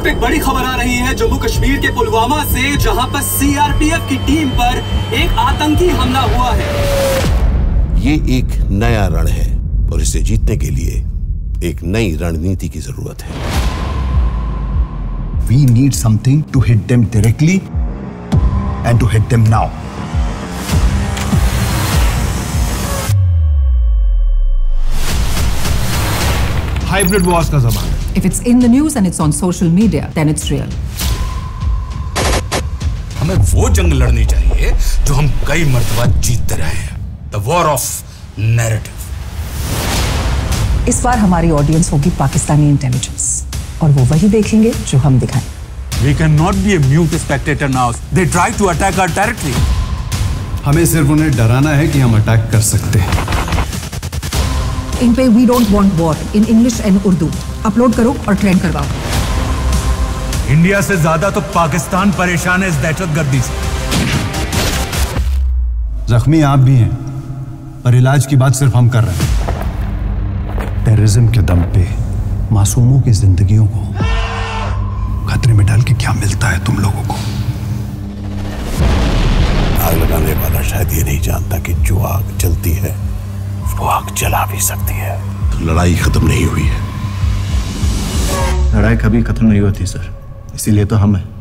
अब एक बड़ी खबर आ रही है जम्मू कश्मीर के पुलवामा से, जहां पर सीआरपीएफ की टीम पर एक आतंकी हमला हुआ है। ये एक नया रण है और इसे जीतने के लिए एक नई रणनीति की जरूरत है। We need something to hit them directly and to hit them now. Hybrid wars का ज़माना है। If it's in the news and it's on social media, then it's real. हमें वो जंग लड़नी चाहिए जो हम कई मर्तबा जीतते रहे हैं। The war of narrative. इस बार हमारी ऑडियंस होगी पाकिस्तानी इंटेलिजेंस, और वो वही देखेंगे जो हम दिखाएं। We cannot be a mute spectator now. They try to attack our territory. हमें सिर्फ उन्हें डराना है कि हम अटैक कर सकते हैं। इन पे We don't want war in English and Urdu upload करो और ट्रेंड करवाओ। इंडिया से ज्यादा तो पाकिस्तान परेशान है इस दहशतगर्दी से। जख्मी आप भी हैं, पर इलाज की बात सिर्फ हम कर रहे हैं। टेररिज्म के दम पे मासूमों की जिंदगियों को खतरे में डाल के क्या मिलता है तुम लोगों को? आग लगाने वाला शायद ये नहीं जानता कि जो आग जलती है वो आग जला भी सकती है। तो लड़ाई खत्म नहीं हुई है। लड़ाई कभी खत्म नहीं होती सर, इसीलिए तो हम हैं।